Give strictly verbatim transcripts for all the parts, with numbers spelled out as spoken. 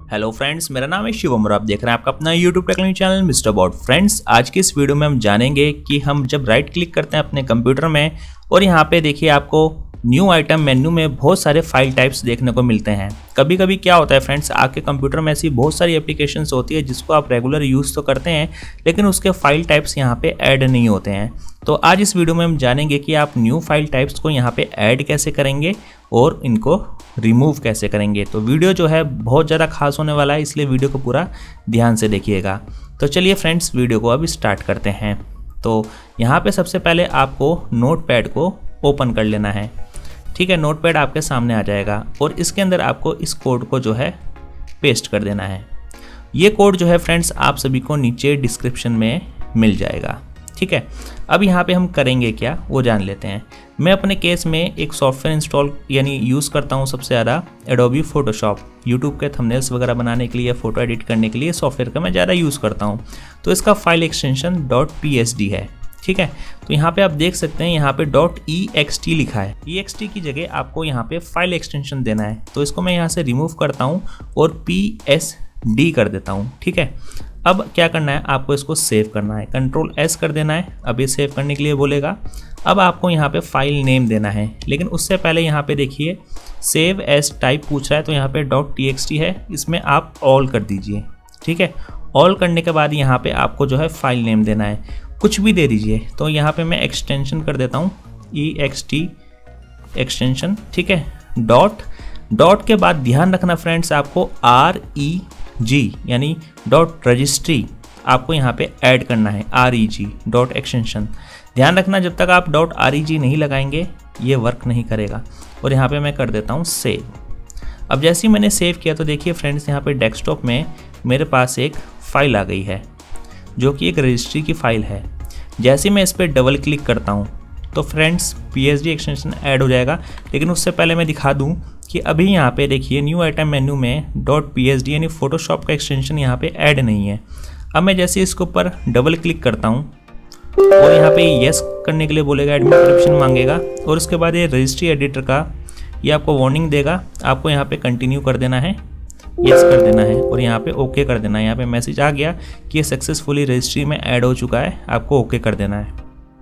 Hello friends, मेरा नाम है शिवम और आप देख रहे हैं आपका अपना YouTube technology channel mister bot. Friends, आज की इस वीडियो में हम जानेंगे कि हम जब राइट क्लिक करते हैं अपने कंप्यूटर में और यहाँ पे देखिए आपको न्यू आइटम मेन्यू में बहुत सारे फाइल टाइप्स देखने को मिलते हैं। कभी कभी क्या होता है फ्रेंड्स, आपके कंप्यूटर में ऐसी बहुत सारी एप्लीकेशंस होती है जिसको आप रेगुलर यूज़ तो करते हैं लेकिन उसके फाइल टाइप्स यहाँ पे ऐड नहीं होते हैं। तो आज इस वीडियो में हम जानेंगे कि आप न्यू फाइल टाइप्स को यहाँ पे ऐड कैसे करेंगे और इनको रिमूव कैसे करेंगे। तो वीडियो जो है बहुत ज़्यादा खास होने वाला है, इसलिए वीडियो को पूरा ध्यान से देखिएगा। तो चलिए फ्रेंड्स, वीडियो को अब स्टार्ट करते हैं। तो यहाँ पे सबसे पहले आपको नोटपैड को ओपन कर लेना है। ठीक है, नोटपैड आपके सामने आ जाएगा और इसके अंदर आपको इस कोड को जो है पेस्ट कर देना है। ये कोड जो है फ्रेंड्स आप सभी को नीचे डिस्क्रिप्शन में मिल जाएगा। ठीक है, अब यहाँ पे हम करेंगे क्या वो जान लेते हैं। मैं अपने केस में एक सॉफ्टवेयर इंस्टॉल यानी यूज़ करता हूँ सबसे ज़्यादा एडोबी फोटोशॉप। यूट्यूब के थंबनेल्स वगैरह बनाने के लिए, फ़ोटो एडिट करने के लिए सॉफ्टवेयर का मैं ज़्यादा यूज़ करता हूँ। तो इसका file extension dot P S D है। ठीक है, तो यहाँ पे आप देख सकते हैं यहाँ पे डॉट ई एक्स टी लिखा है। ई एक्स टी की जगह आपको यहाँ पे फाइल एक्सटेंशन देना है। तो इसको मैं यहाँ से रिमूव करता हूँ और पी एस डी कर देता हूँ। ठीक है, अब क्या करना है, आपको इसको सेव करना है। कंट्रोल एस कर देना है। अब ये सेव करने के लिए बोलेगा। अब आपको यहाँ पे फाइल नेम देना है, लेकिन उससे पहले यहाँ पे देखिए सेव एज टाइप पूछ रहा है। तो यहाँ पे डॉट टी एक्स टी है, इसमें आप ऑल कर दीजिए। ठीक है, ऑल करने के बाद यहाँ पे आपको जो है फाइल नेम देना है, कुछ भी दे दीजिए। तो यहाँ पे मैं एक्सटेंशन कर देता हूँ, ई एक्स टी एक्सटेंशन। ठीक है, डॉट डॉट के बाद ध्यान रखना फ्रेंड्स, आपको आर ई जी यानी डॉट रजिस्ट्री आपको यहाँ पे ऐड करना है। R E G dot extension, ध्यान रखना जब तक आप डॉट आर ई जी नहीं लगाएंगे ये वर्क नहीं करेगा। और यहाँ पे मैं कर देता हूँ सेव। अब जैसे ही मैंने सेव किया तो देखिए फ्रेंड्स यहाँ पे डेस्कटॉप में मेरे पास एक फ़ाइल आ गई है जो कि एक रजिस्ट्री की फ़ाइल है। जैसे मैं इस पर डबल क्लिक करता हूँ तो friends P S D extension add हो जाएगा। लेकिन उससे पहले मैं दिखा दूँ कि अभी यहाँ पे देखिए न्यू आइटम मेन्यू में डॉट पी एस डी यानी फोटोशॉप का एक्सटेंशन यहाँ पे ऐड नहीं है। अब मैं जैसे इसके ऊपर डबल क्लिक करता हूँ और यहाँ पे यस करने के लिए बोलेगा, एडमिन परमिशन मांगेगा और उसके बाद ये रजिस्ट्री एडिटर का ये आपको वार्निंग देगा। आपको यहाँ पे कंटिन्यू कर देना है, यस कर देना है और यहाँ पे ओके कर देना है। यहाँ पे मैसेज आ गया कि ये सक्सेसफुली रजिस्ट्री में ऐड हो चुका है, आपको ओके कर देना है।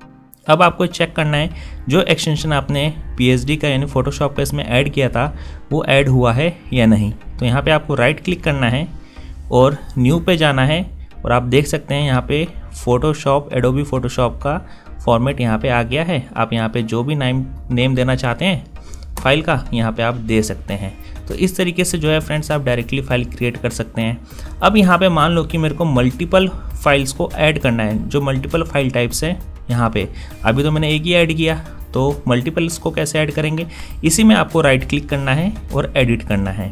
अब आपको चेक करना है जो एक्सटेंशन आपने पी एस डी का यानी फोटोशॉप का इसमें ऐड किया था वो ऐड हुआ है या नहीं। तो यहाँ पे आपको राइट क्लिक करना है और न्यू पे जाना है और आप देख सकते हैं यहाँ पे फोटोशॉप एडोबी फोटोशॉप का फॉर्मेट यहाँ पे आ गया है। आप यहाँ पे जो भी नाम नेम देना चाहते हैं फाइल का यहाँ पे आप दे सकते हैं। तो इस तरीके से जो है फ्रेंड्स आप डायरेक्टली फाइल क्रिएट कर सकते हैं। अब यहाँ पे मान लो कि मेरे को मल्टीपल फाइल्स को ऐड करना है, जो मल्टीपल फाइल टाइप्स हैं यहाँ पे। अभी तो मैंने एक ही ऐड किया, तो मल्टीपल्स को कैसे ऐड करेंगे, इसी में आपको राइट क्लिक करना है और एडिट करना है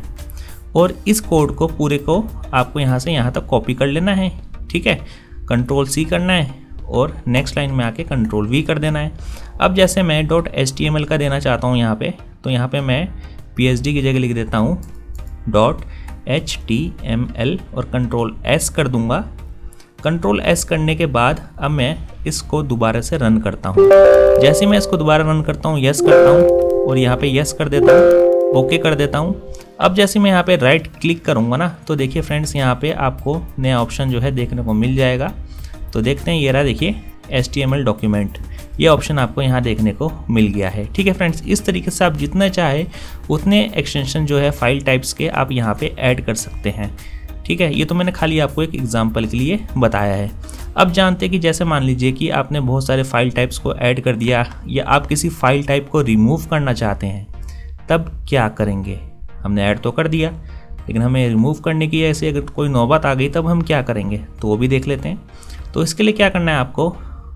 और इस कोड को पूरे को आपको यहाँ से यहाँ तक कॉपी कर लेना है। ठीक है, कंट्रोल सी करना है और नेक्स्ट लाइन में आके कंट्रोल वी कर देना है। अब जैसे मैं dot H T M L का देना चाहता हूँ यहाँ पे, तो यहाँ पे मैं पी एस डी की जगह लिख देता हूँ dot H T M L और कंट्रोल एस कर दूंगा। कंट्रोल एस करने के बाद अब मैं इसको दोबारा से रन करता हूँ। जैसे मैं इसको दोबारा रन करता हूँ, यस करता हूँ और यहाँ पे यस कर देता हूँ, ओके कर देता हूँ। अब जैसे मैं यहाँ पे राइट क्लिक करूँगा ना, तो देखिए फ्रेंड्स यहाँ पे आपको नया ऑप्शन जो है देखने को मिल जाएगा। तो देखते हैं, ये रहा देखिए H T M L document, ये ऑप्शन आपको यहाँ देखने को मिल गया है। ठीक है फ्रेंड्स, इस तरीके से आप जितना चाहे उतने एक्सटेंशन जो है फाइल टाइप्स के आप यहाँ पे ऐड कर सकते हैं। ठीक है, ये तो मैंने खाली आपको एक एग्जांपल के लिए बताया है। अब जानते हैं कि जैसे मान लीजिए कि आपने बहुत सारे फाइल टाइप्स को ऐड कर दिया या आप किसी फाइल टाइप को रिमूव करना चाहते हैं, तब क्या करेंगे। हमने ऐड तो कर दिया लेकिन हमें रिमूव करने की ऐसे अगर कोई नौबत आ गई तब हम क्या करेंगे, तो वो भी देख लेते हैं। तो इसके लिए क्या करना है, आपको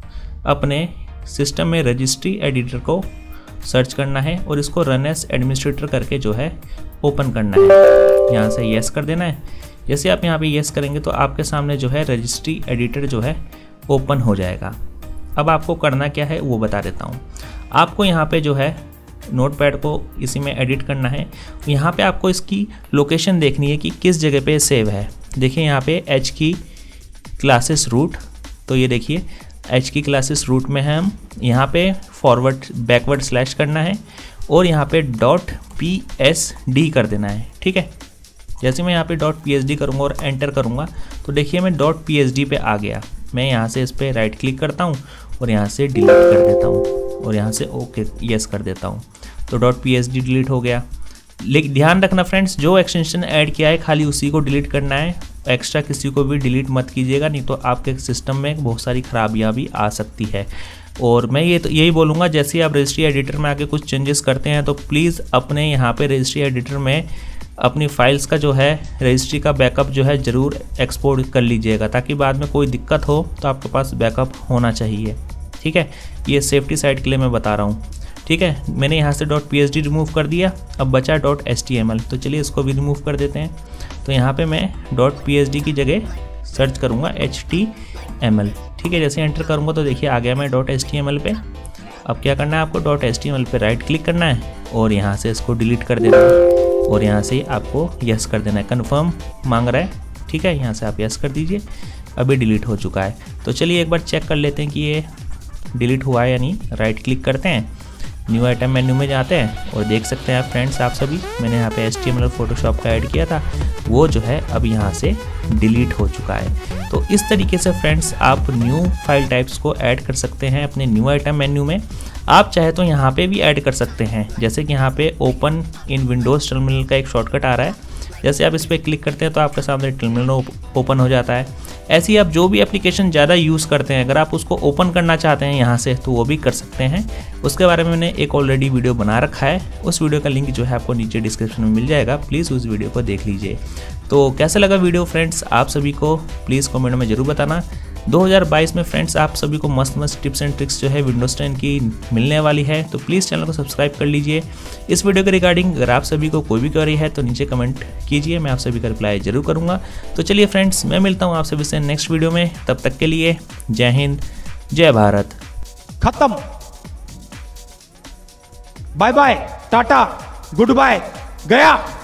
अपने सिस्टम में रजिस्ट्री एडिटर को सर्च करना है और इसको रन एज एडमिनिस्ट्रेटर करके जो है ओपन करना है। यहाँ से यस कर देना है। जैसे आप यहाँ पे यस करेंगे तो आपके सामने जो है रजिस्ट्री एडिटर जो है ओपन हो जाएगा। अब आपको करना क्या है वो बता देता हूँ। आपको यहाँ पे जो है नोटपैड को इसी में एडिट करना है। यहाँ पे आपको इसकी लोकेशन देखनी है कि किस जगह पे सेव है। देखिए यहाँ पे एच की क्लासेस रूट, तो ये देखिए एच की क्लासेस रूट में है हम। यहाँ पे फॉरवर्ड बैकवर्ड स्लैश करना है और यहाँ पे डॉट पी एस डी कर देना है। ठीक है, जैसे मैं यहाँ पे डॉट पी एच डी करूँगा और एंटर करूँगा तो देखिए मैं डॉट पी एच डी पे आ गया। मैं यहाँ से इस पर राइट क्लिक करता हूँ और यहाँ से डिलीट कर देता हूँ और यहाँ से ओके यस कर देता हूँ, तो dot P H D delete हो गया। लेकिन ध्यान रखना फ्रेंड्स, जो एक्सटेंशन ऐड किया है खाली उसी को डिलीट करना है, एक्स्ट्रा किसी को भी डिलीट मत कीजिएगा, नहीं तो आपके सिस्टम में बहुत सारी खराबियाँ भी आ सकती है। और मैं ये तो यही बोलूँगा, जैसे आप रजिस्ट्री एडिटर में आके कुछ चेंजेस करते हैं तो प्लीज़ अपने यहाँ पे रजिस्ट्री एडिटर में अपनी फाइल्स का जो है रजिस्ट्री का बैकअप जो है ज़रूर एक्सपोर्ट कर लीजिएगा, ताकि बाद में कोई दिक्कत हो तो आपके पास बैकअप होना चाहिए। ठीक है, ये सेफ्टी साइड के लिए मैं बता रहा हूँ। ठीक है, मैंने यहाँ से dot P H D remove कर दिया, अब बचा dot H T M L, तो चलिए इसको भी रिमूव कर देते हैं। तो यहाँ पे मैं डॉट पी एच डी की जगह सर्च करूँगा एच टी एम एल। ठीक है, जैसे एंटर करूँगा तो देखिए आ गया मैं dot H T M L पे। अब क्या करना है आपको, dot H T M L पे राइट क्लिक करना है और यहाँ से इसको डिलीट कर देना है और यहाँ से आपको यस कर देना है। कन्फर्म मांग रहा है, ठीक है, यहाँ से आप यस कर दीजिए। अभी डिलीट हो चुका है। तो चलिए एक बार चेक कर लेते हैं कि ये डिलीट हुआ है या नहीं। राइट क्लिक करते हैं, न्यू आइटम मेन्यू में जाते हैं और देख सकते हैं आप फ्रेंड्स, आप सभी मैंने यहाँ पे एच टी एम एल और फोटोशॉप का ऐड किया था, वो जो है अब यहाँ से डिलीट हो चुका है। तो इस तरीके से फ्रेंड्स आप न्यू फाइल टाइप्स को ऐड कर सकते हैं अपने न्यू आइटम मेन्यू में। आप चाहे तो यहाँ पे भी ऐड कर सकते हैं, जैसे कि यहाँ पे ओपन इन विंडोज़ टर्मिनल का एक शॉर्टकट आ रहा है, जैसे आप इस पर क्लिक करते हैं तो आपके सामने टर्मिनल ओपन हो जाता है। ऐसे ही आप जो भी एप्लीकेशन ज़्यादा यूज़ करते हैं, अगर आप उसको ओपन करना चाहते हैं यहाँ से तो वो भी कर सकते हैं। उसके बारे में मैंने एक ऑलरेडी वीडियो बना रखा है, उस वीडियो का लिंक जो है आपको नीचे डिस्क्रिप्शन में मिल जाएगा, प्लीज़ उस वीडियो को देख लीजिए। तो कैसा लगा वीडियो फ्रेंड्स, आप सभी को प्लीज़ कमेंट में ज़रूर बताना। दो हज़ार बाईस में फ्रेंड्स आप सभी को मस्त मस्त टिप्स एंड ट्रिक्स जो है विंडोज टेन की मिलने वाली है, तो प्लीज़ चैनल को सब्सक्राइब कर लीजिए। इस वीडियो के रिगार्डिंग अगर आप सभी को कोई भी क्वेरी है तो नीचे कमेंट कीजिए, मैं आप सभी का रिप्लाई जरूर करूँगा। तो चलिए फ्रेंड्स, मैं मिलता हूँ आप सभी से नेक्स्ट वीडियो में, तब तक के लिए जय हिंद, जय भारत। खत्म, bye bye, tata, good bye, गया।